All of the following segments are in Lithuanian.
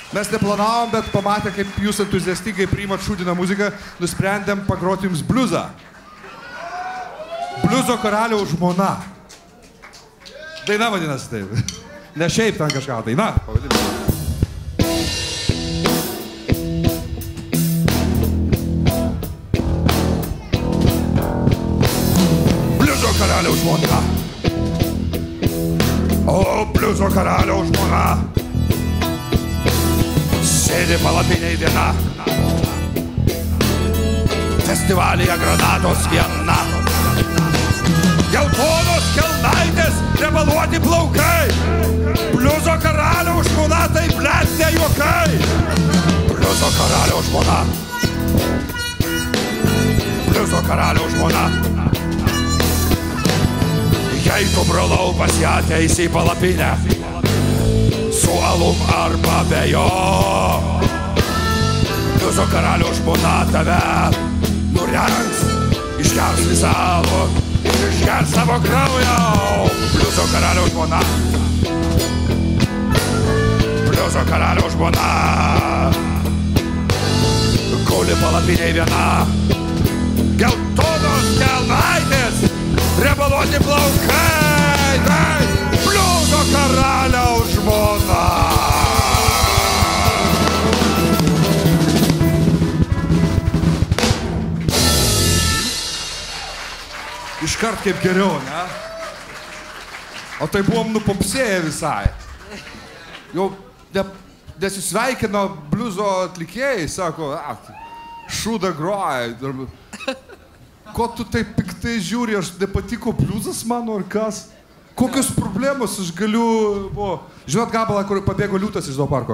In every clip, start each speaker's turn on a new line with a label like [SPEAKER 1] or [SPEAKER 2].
[SPEAKER 1] Mes neplanavom, bet pamatę, kaip jūs entuziastingai priimat šūdiną muziką, nusprendėm pagroti jums bliuzą. Bliuzo karaliaus žmona. Daina vadinasi taip. Ne šiaip ten kažką, daina pavadinasi. Bliuzo karaliaus žmona. O, bliuzo karaliaus žmona. Sėdi palapiniai viena. Festivalyje granatos viena. Geltonos kelnaitės, rebaluoti plaukai. Bliuzo karaliaus žmona, tai blet ne juokai. Bliuzo karaliaus žmona. Bliuzo karaliaus žmona. Jeigu brolau pas ją ateisi į palapinę, su alum arba be jo, bliuzo karaliaus žmona tave nurengs, išgers visą alų ir išgers savo kraują. Bliuzo karaliaus žmona. Bliuzo karaliaus žmona. Guli palapiniai viena. Geltonos kelnaitės, rebaluoti plaukai. Tai bliuzo karaliaus žmona. Iškart kaip geriau, ne? O tai buvom nupopsėję visai. Jau nesisveikino bliuzo atlikėjai, sako, šūda groja. Ko tu taip piktai žiūri, aš nepatiko bliuzas mano ar kas? Kokios problemos aš galiu... Žinot gabalą, kur pabėgo liūtas iš zooparko?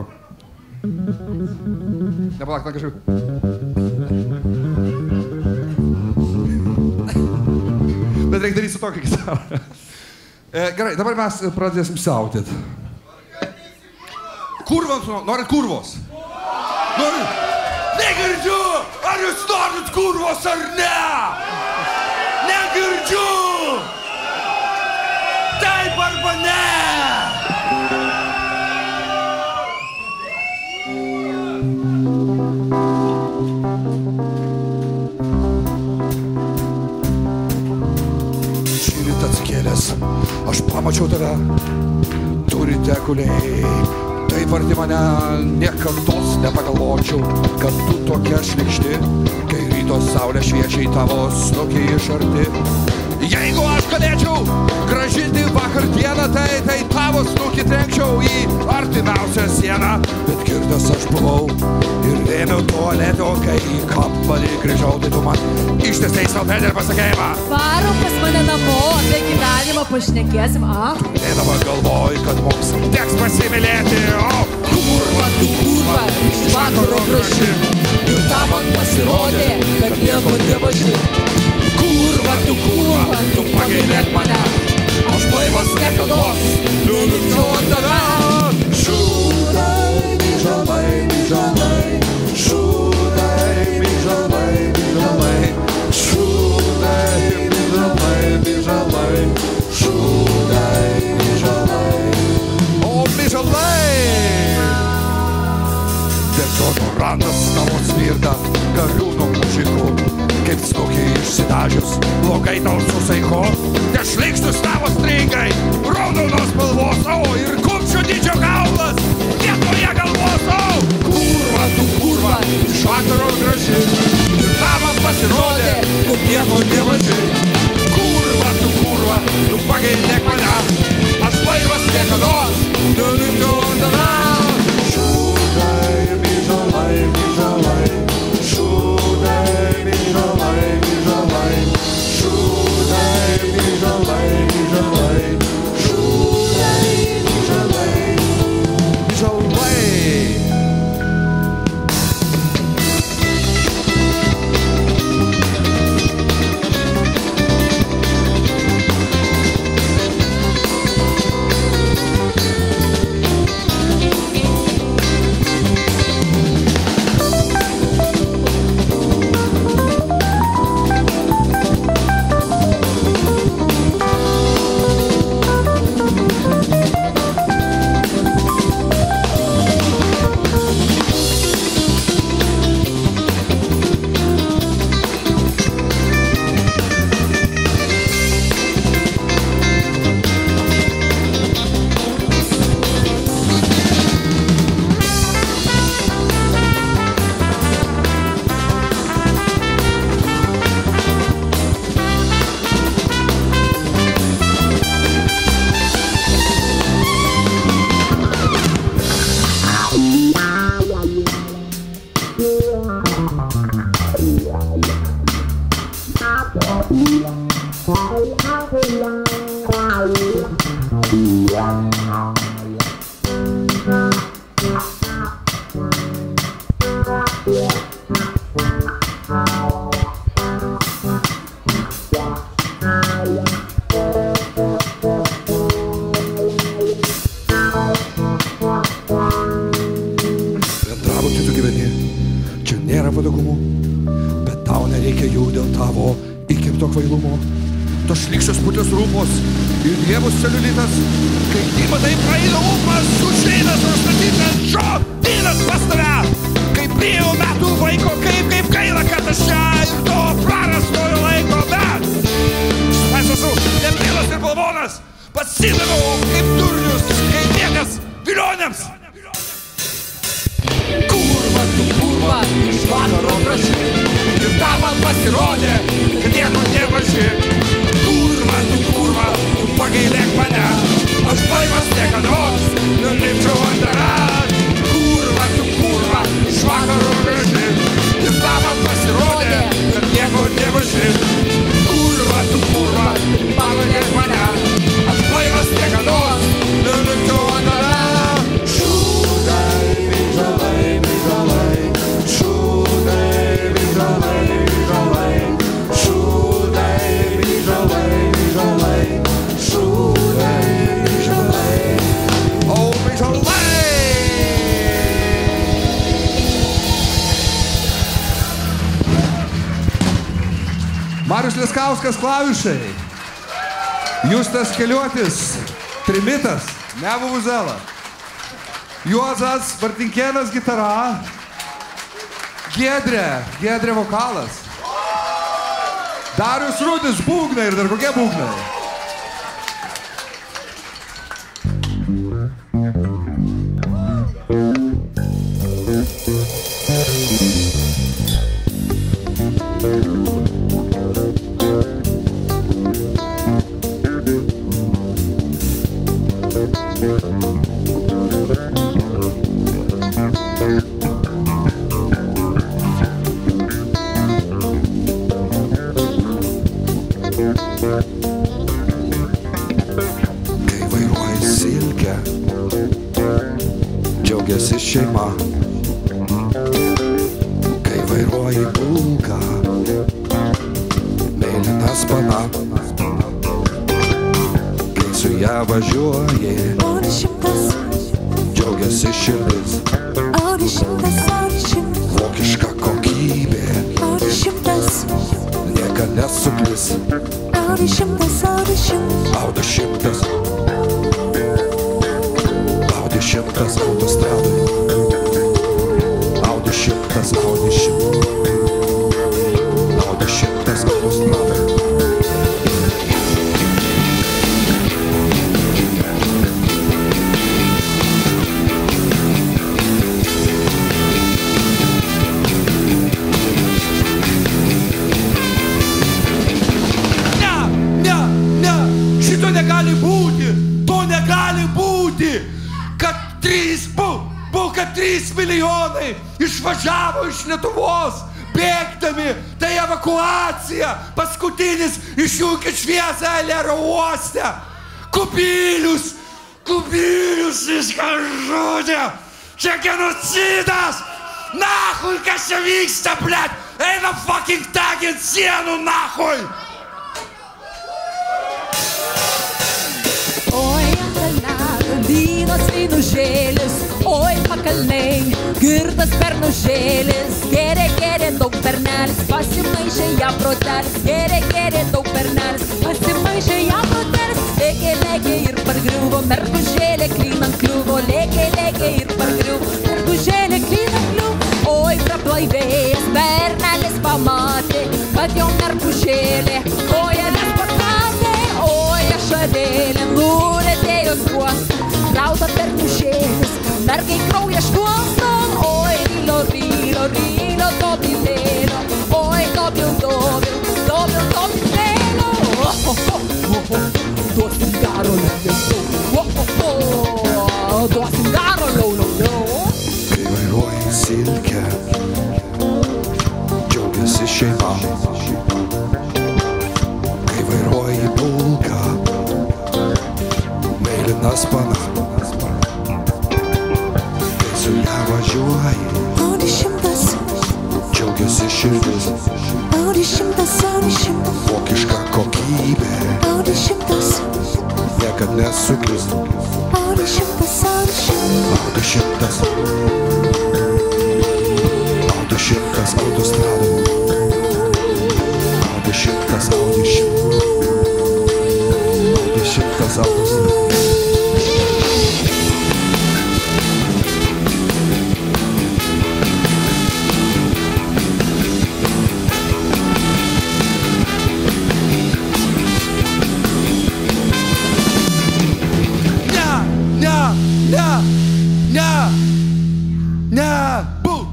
[SPEAKER 1] Nepalauk, ten kažkaip... Bet reikia daryti su tokia gitarą. Gerai, dabar mes pradėsim siautėt. Kurvams, norit kurvos? Norit? Negirdžiu! Ar jūs norit kurvos ar ne? Negirdžiu! Taip arba ne! Šįryt atsikėlęs, aš pamačiau tave, turite kuliai. Taip arti mane niekados nepagalvočiau, kad tu tokia šlykšti, kai ryto saulė šviečia į tavo snukį iš arti. Jeigu aš galėčiau grąžinti vakar dieną, tai tavo snukį trenkčiau į artimiausią sieną. Bet girtas aš buvau ir ėmiau tualeto, kai į kambarį grįžau, tai tu man ištesai salpelį ir pasakėjimą.
[SPEAKER 2] Varom pas mane namo, apie gyvenimą pašnekėsim,
[SPEAKER 1] Tu nedama galvoji, kad mums teks pasimylėti, o
[SPEAKER 2] kurva, tu kurva, iš vakaro graži. Ir ta man pasirodė, kad nieko nevaži. Kurva, tu pagailėk mane. Aš blaivas niekados, liūdžiau ant tave.
[SPEAKER 1] Šūdai, myžalai, myžalai. Šūdai, myžalai, myžalai. Šūdai, myžalai, myžalai. Šūdai, myžalai. O myžalai! Tiesiog randas tavo svirda, gariūno mužikų. Kaip snukiai išsidažius, blogai tau su saiku. Nešlykštus tavo stringai, raudonos spalvos, o ir kumščio dydžio kaulas, vietoje galvos, o kurva, tu kurva, iš vakaro graži. Ir tamas pasirodė, kad nieko nevaži. Kurva, tu pagailėk mane. Aš blaivas niekados, neliūdžiau ant tave. Šūdai, myžalai, myžalai. Šūdai, myžalai, myžalai. Šūdai, myžalai, myžalai. Šūdai, myžalai. nepatogumų, bet tau nereikia jų dėl tavo įkirpto kvailumo. Tos šlykščios putės rūmos ir dievus celiulitas, kai įmatai praeina ūpas, užeinas nustatyti ant šio dynas pas tave. Kaip prijau metų vaiko, kaip gaila, kad aš čia ir to prarastojo laiko, bet aš esu nepilas ir balvonas, pasidaviau kaip durnius, kaip niekas vilionėms.
[SPEAKER 2] Kurva, tu kurva, iš vakaro prašy,
[SPEAKER 1] ir tam man pasirodė, kad nieko nevaži. Kurva, tu pagailėk mane, aš blaivas niekados nulipčiau ant tavęs. Kurva, iš vakaro graži, ir tam man pasirodė, kad nieko nevaži. Kurva, pagailėk mane, aš blaivas niekados nulipčiau ant tavęs. Marius Liskauskas klavišai, Justas Keliuotis, trimitas, nevuvuzela, Juozas Martinkėnas gitara, Giedrė vokalas, Darius Rudis būgnai ir dar kokie būgnai. Kai vairuoji silkę, džiaugiasi šeima. Kai vairuoji pulką, mėlyna spana. Kai su ją važiuoji, džiaugiasi širdis. Vokiška kokybė, niekad nesuklis. Audi 100. Audi 100 autostradai. Audi 100 autostradai. Kad 3 milijonai išvažiavo iš Lietuvos, bėgdami, tai evakuacija, paskutinis išjungit šviesą Elero uoste. Kubilius iškažudė, čia genocidas, nahui, kas čia vyksta, blet, eina fucking tagint sienų, nahui.
[SPEAKER 2] oi, vynos vynužėlis, oi, pakalnai, girtas pernužėlis, geria daug pernelis, pasimaišė ją protelis, geria daug pernelis, pasimaišė ją protelis, lėkė ir pargriuvo, mergužėlė klinant kliuvo, lėkė ir pargriuvo, mergužėlė klinant kliuvo, oi, prablaivėjęs pernelis pamatė, kad jau mergužėlė kojelės pastatė, oi, ašarėlė nulėtėjo skruostą, rauda pernužėlis, mergai krauja šluosto, oi, rylo, dobilėlo, oi, dobilėlo, duosim garo, duosim garo,
[SPEAKER 1] Kai vairuoji silkę, džiaugiasi šeima. Kai vairuoji pulką, mėlyna spana. Kai su ją važiuoji,
[SPEAKER 3] Audi 100.
[SPEAKER 1] džiaugiasi širdis.
[SPEAKER 3] Audi 100.
[SPEAKER 1] Vokiška kokybė,
[SPEAKER 3] Audi 100.
[SPEAKER 1] niekad nesuklis.
[SPEAKER 3] Audi 100.
[SPEAKER 1] Audi 100. Audi 10 autostrada. A 10 audition. A 10 autostrada. Ne, bu.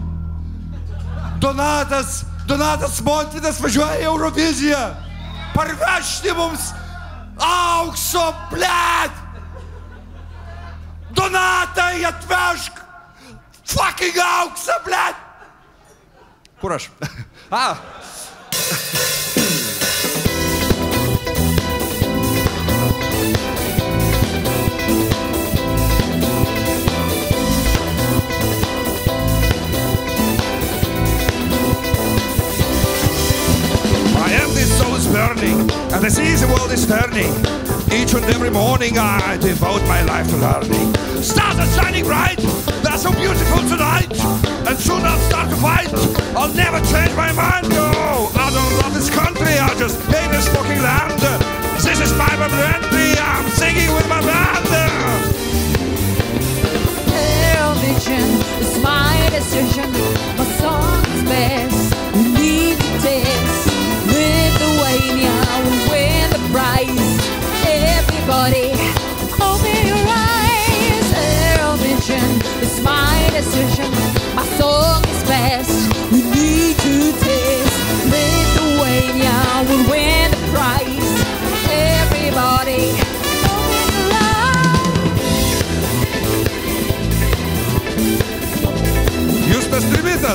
[SPEAKER 1] Donatas Montvydas važiuoja į Euroviziją. Parvežti mums aukso, blet. Donatai, atvežk fucking auksą, blet. Kur aš? Burning, and I see the world is turning. Each and every morning I devote my life to learning. Stars are shining bright, they're so beautiful tonight. And soon I'll start to fight, I'll never change my mind. No, I don't love this country, I just hate this fucking land. This is my memory, I'm singing with my band.
[SPEAKER 2] Eurovision is my decision, my song's best, we need to taste. Lithuania will win the prize. Everybody, open your eyes. Eurovision is my decision. My song is best. We need to taste. Lithuania will win the prize. Everybody, open your eyes.
[SPEAKER 1] Justas Trimitas.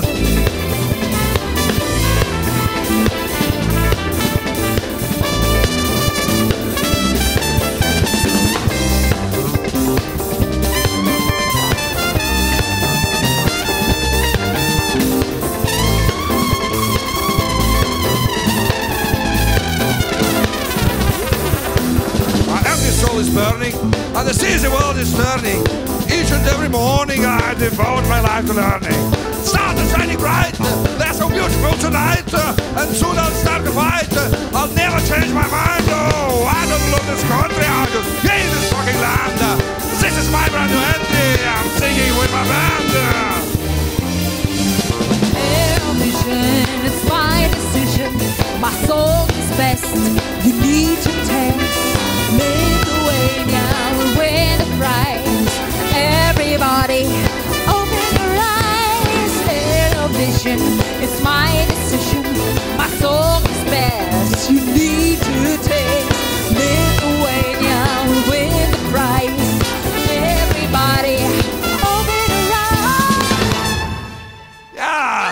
[SPEAKER 1] Is burning, and I see the world is turning. Each and every morning I devote my life to learning. Stars are shining bright, they're so beautiful tonight. And soon I'll start to fight, I'll never change my mind. Oh, I don't love this country, I just hate this fucking land. This is my brand new entry, I'm singing with my band.
[SPEAKER 2] Eurovision, it's my decision. My song is best, you need to taste. Lithuania will win the prize. Everybody, open your eyes. Eurovision, it's my decision. My song is best. You need to taste. Lithuania will win the prize. Everybody, open your eyes.
[SPEAKER 1] Yeah.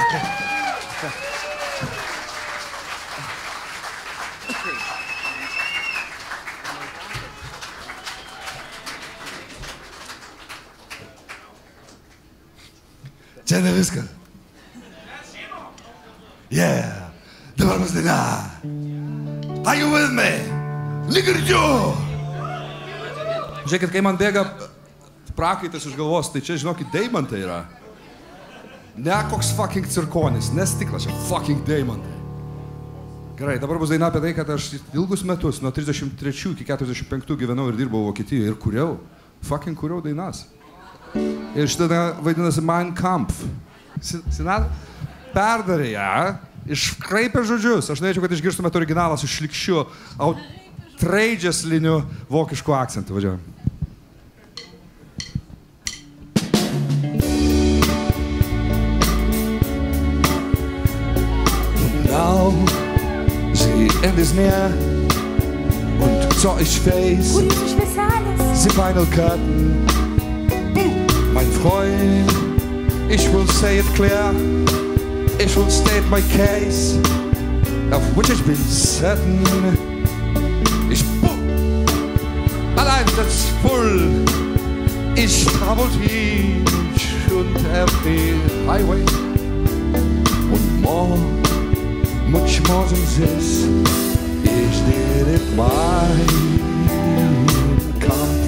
[SPEAKER 1] Čia ne viskas. Yeah. Dabar bus daina. Are you with me? Lyg ir džiu. Žiūrėkit, kai man bėga prakaitas iš galvos, tai čia, žinokit, deimantai yra. Ne koks fucking cirkonis, ne stiklas, čia fucking deimantai. Gerai, dabar bus daina apie tai, kad aš ilgus metus, nuo 33 iki 45 gyvenau ir dirbau Vokietijoje ir kuriau. Fucking kuriau dainas. Ir šitą vadinasi Mein Kampf. Sinat, perdarė ją, iškraipė žodžius. Aš norėčiau, kad išgirstumėte originalą su šlikščiu, outrageous-liniu vokišku akcentu. Važiuojam. Now, sie Ende ist näher und so ich face. Sie final curtain. Mein Freund, ich will say it clear, ich will state my case, of which ich bin certain. Ich allein das voll, ich travel each and every highway. Und more, much more than this, ich did it my Kampf.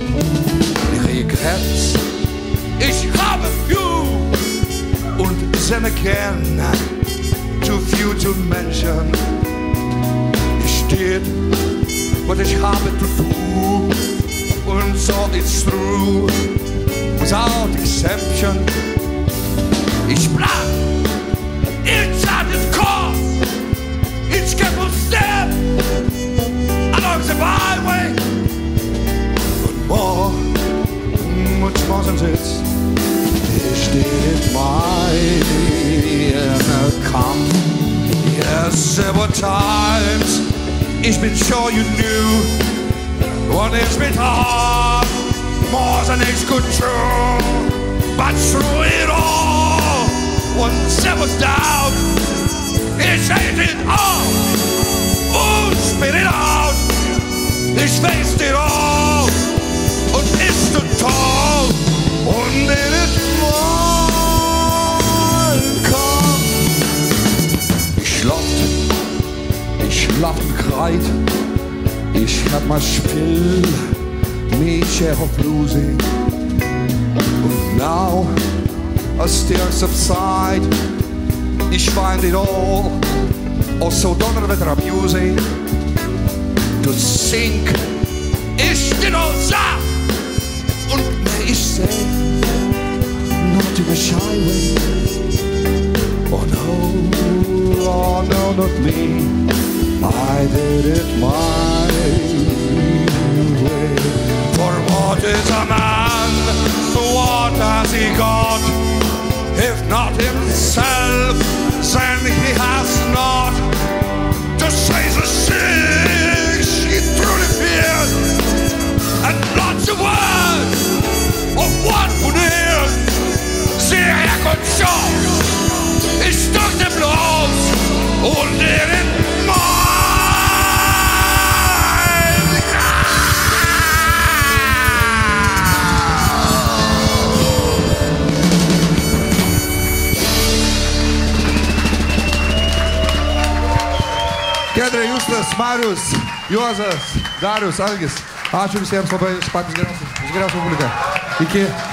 [SPEAKER 1] Ich Herz. Ich habe you und then again, too few to mention. Ich did what ich habe to do, and so it's true, without exception. Ich bleib in charted course, each careful step along the byway. But more, much more than this, ich did meine Kampf. Yes, there were times, ich bin sure you knew what it's been hard, more than ich could chew. But through it all, once there was doubt, ich ate it all, spit it out. Ich faced it all, und ich stood tall, und in it kam. Ich lachte kreit, ich hab mal Spiel, mich auf losing. And now, as tears subside, ich find it all also done with abusing. To sink, ich did all that, und ich seh, not in a shy way. Oh no, not me, I did it my way. For what is a man, what has he got? If not himself, then he has not. To say the things he truly feared, and lots of words of what would hear. Sehr Herkunft, ich drück den bloß und in
[SPEAKER 4] Giedrė, Justas, Marius, Juozas, Darius, Algis. Ačiū visiems labai, patys geriausios publika. Iki.